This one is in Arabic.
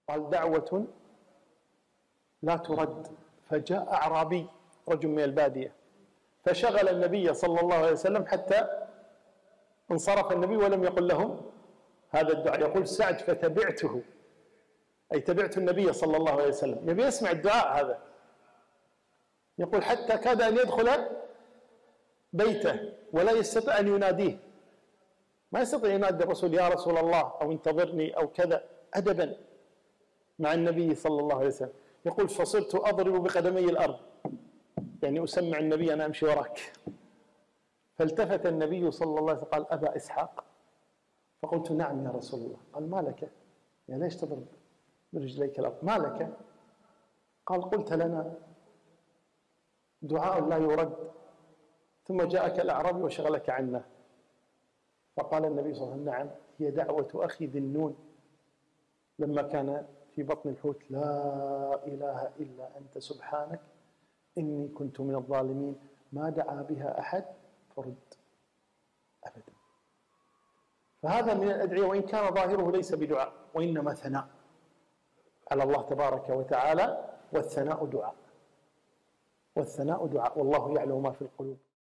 قال دعوة لا ترد. فجاء أعرابي رجل من البادية فشغل النبي صلى الله عليه وسلم حتى انصرف النبي ولم يقل لهم هذا الدعاء. يقول سعد فتبعته، أي تبعت النبي صلى الله عليه وسلم، يبي يسمع الدعاء هذا. يقول حتى كاد أن يدخل بيته ولا يستطيع أن يناديه، ما يستطيع ينادي الرسول يا رسول الله أو انتظرني أو كذا، أدبا مع النبي صلى الله عليه وسلم. يقول فصرت أضرب بقدمي الأرض، يعني أسمع النبي أنا أمشي وراك. فالتفت النبي صلى الله عليه وسلم قال أبا إسحاق؟ فقلت نعم يا رسول الله. قال ما لك؟ يعني ليش تضرب برجليك الأرض؟ ما لك؟ قال قلت لنا دعاء لا يرد ثم جاءك الأعرابي وشغلك عنه. فقال النبي صلى الله عليه وسلم نعم هي دعوة أخي ذي النون لما كان في بطن الحوت لا إله إلا أنت سبحانك إني كنت من الظالمين، ما دعا بها أحد فرد أبدا. فهذا من الأدعية وإن كان ظاهره ليس بدعاء وإنما ثناء على الله تبارك وتعالى، والثناء دعاء، والثناء دعاء، والله يعلم ما في القلوب.